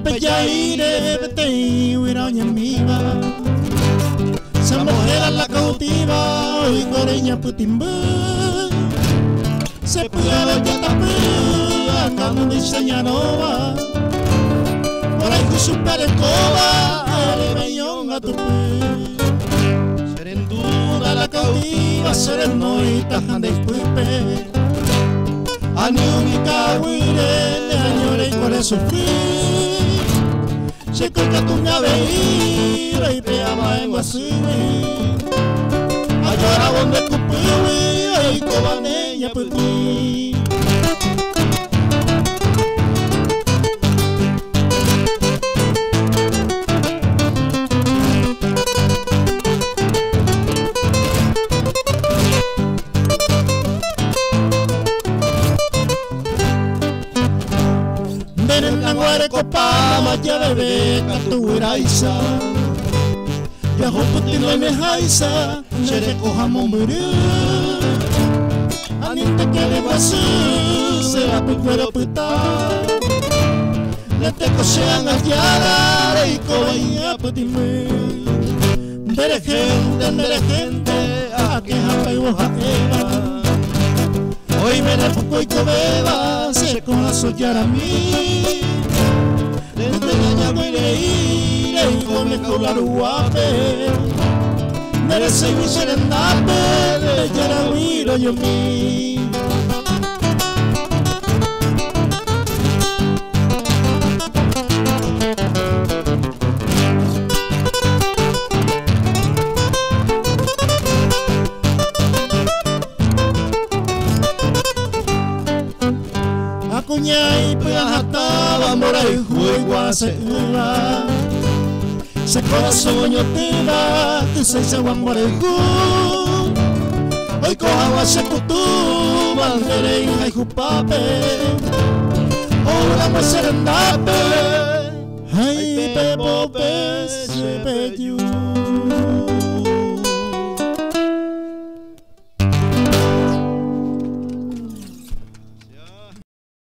peyaire betei wiraña miba sa mujer la cautiva y coreña putimba se puede ya tapu acá me enseñanova por ahí super escoba el bellón a tu serenduda la cautiva serenoita jande puipe Aniumi kawire añore y por eso fui se coca tu naveira y te ama en guasui ayora donde cupuy y cobaneña puti Copama ya bebé catuiraisa ya hoputino me haisa chere kohamo murió aninte que le pasó se va por cuero puta le te cosean allá y cobaía putime dere gente a que japa y bojaqueva hoy me refuco y cobeba se con la soñar a mí y come colar guape merece mi serendape de yaramiro yo mi Acuñay pejataba mora y juego se una se corazón yo te va tu se guamoregu hoy coja se putu bandere y jupape ahora me serendape